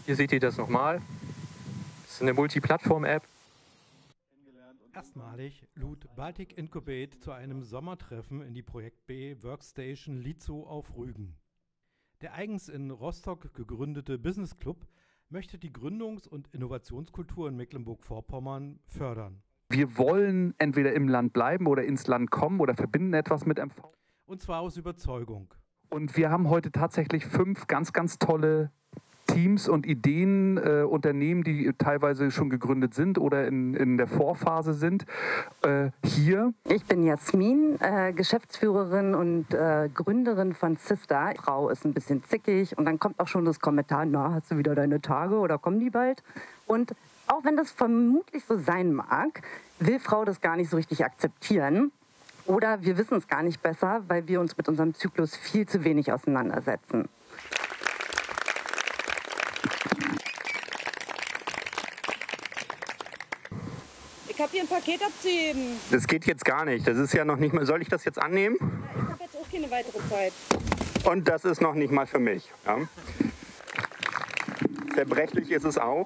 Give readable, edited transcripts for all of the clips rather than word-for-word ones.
Hier seht ihr das nochmal. Das ist eine Multiplattform-App. Erstmalig lud Baltic Incubate zu einem Sommertreffen in die Projekt B Workstation Lizo auf Rügen. Der eigens in Rostock gegründete Business Club möchte die Gründungs- und Innovationskultur in Mecklenburg-Vorpommern fördern. Wir wollen entweder im Land bleiben oder ins Land kommen oder verbinden etwas mit MV. Und zwar aus Überzeugung. Und wir haben heute tatsächlich 5 ganz, ganz tolle Teams und Ideen, Unternehmen, die teilweise schon gegründet sind oder in der Vorphase sind, hier. Ich bin Jasmin, Geschäftsführerin und Gründerin von Sister. Die Frau ist ein bisschen zickig und dann kommt auch schon das Kommentar, na, hast du wieder deine Tage oder kommen die bald? Und auch wenn das vermutlich so sein mag, will Frau das gar nicht so richtig akzeptieren. Oder wir wissen es gar nicht besser, weil wir uns mit unserem Zyklus viel zu wenig auseinandersetzen. Ich habe hier ein Paket abzuheben. Das geht jetzt gar nicht. Das ist ja noch nicht mal. Soll ich das jetzt annehmen? Ich habe jetzt auch keine weitere Zeit. Und das ist noch nicht mal für mich. Ja. Zerbrechlich ist es auch.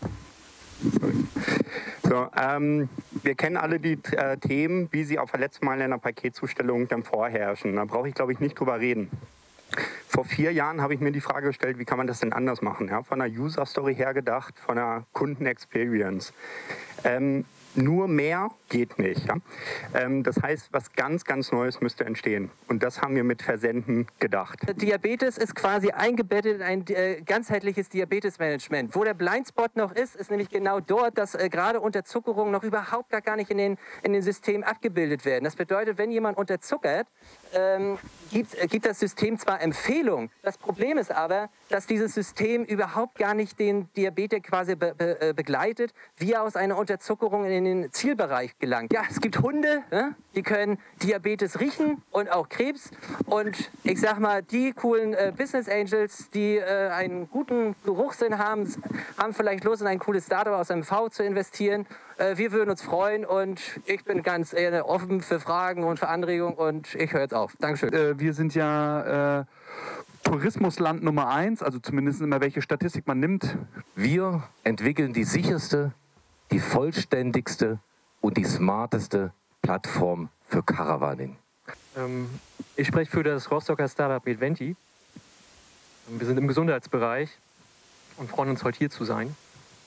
So, wir kennen alle die Themen, wie sie auf der letzten Mal in einer Paketzustellung dann vorherrschen. Da brauche ich, glaube ich, nicht drüber reden. Vor 4 Jahren habe ich mir die Frage gestellt, wie kann man das denn anders machen? Ja, von einer User-Story her gedacht, von einer Kunden-Experience. Nur mehr geht nicht. Ja? Das heißt, was ganz, ganz Neues müsste entstehen. Und das haben wir mit Versenden gedacht. Diabetes ist quasi eingebettet in ein ganzheitliches Diabetesmanagement. Wo der Blindspot noch ist, ist nämlich genau dort, dass gerade Unterzuckerungen noch überhaupt gar nicht in den Systemen abgebildet werden. Das bedeutet, wenn jemand unterzuckert, gibt das System zwar Empfehlungen. Das Problem ist aber, dass dieses System überhaupt gar nicht den Diabetes quasi begleitet, wie er aus einer Unterzuckerung in den Zielbereich gelangt. Ja, es gibt Hunde, die können Diabetes riechen und auch Krebs. Und ich sag mal, die coolen Business Angels, die einen guten Geruchssinn haben vielleicht Lust, in ein cooles Startup aus MV zu investieren. Wir würden uns freuen und ich bin ganz offen für Fragen und für Anregungen und ich höre jetzt auf. Dankeschön. Wir sind ja Tourismusland Nummer 1, also zumindest immer welche Statistik man nimmt. Wir entwickeln die sicherste, die vollständigste und die smarteste Plattform für Caravaning. Ich spreche für das Rostocker Startup Medventi. Wir sind im Gesundheitsbereich und freuen uns, heute hier zu sein.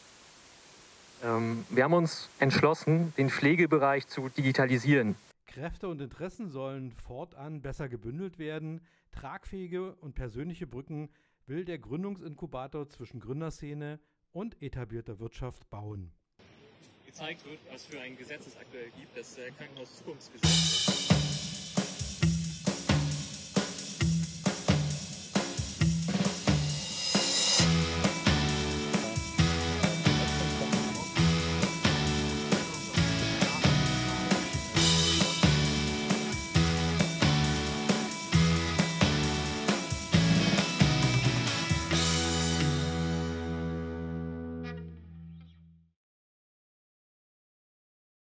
Wir haben uns entschlossen, den Pflegebereich zu digitalisieren. Kräfte und Interessen sollen fortan besser gebündelt werden. Tragfähige und persönliche Brücken will der Gründungsinkubator zwischen Gründerszene und etablierter Wirtschaft bauen. Gezeigt wird, was für ein Gesetz es aktuell gibt, das Krankenhauszukunftsgesetz.